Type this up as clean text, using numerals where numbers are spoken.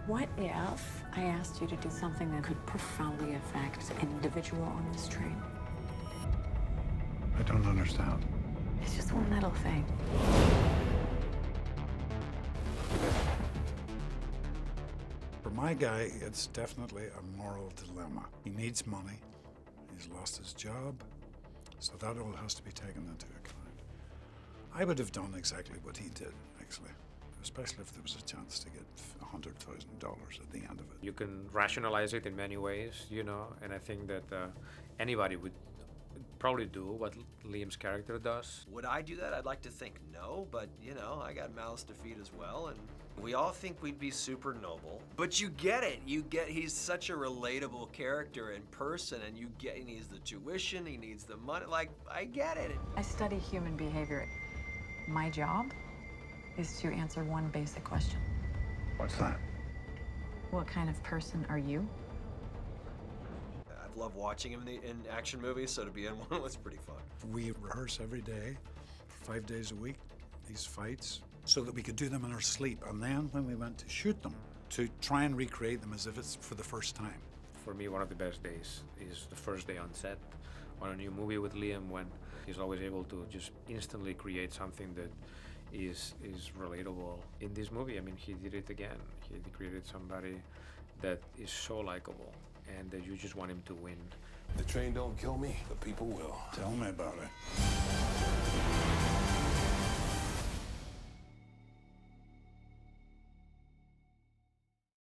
What if I asked you to do something that could profoundly affect an individual on this train? I don't understand. It's just one little thing. For my guy, it's definitely a moral dilemma. He needs money. He's lost his job. So that all has to be taken into account. I would have done exactly what he did, actually. Especially if there was a chance to get $100,000 at the end of it. You can rationalize it in many ways, you know, and I think that anybody would probably do what Liam's character does. Would I do that? I'd like to think no, but you know, I got malice defeat as well, and we all think we'd be super noble. But you get it. He's such a relatable character in person, and he needs the tuition, he needs the money. Like, I get it. I study human behavior. My job is to answer one basic question. What's that? What kind of person are you? I've loved watching him in action movies, so to be in one was pretty fun. We rehearse every day, 5 days a week, these fights, so that we could do them in our sleep. And then when we went to shoot them, to try and recreate them as if it's for the first time. For me, one of the best days is the first day on set on a new movie with Liam, when he's always able to just instantly create something that is relatable. In this movie, I mean, he did it again. He created somebody that is so likable and that you just want him to win. The train don't kill me, the people will. Tell me about it.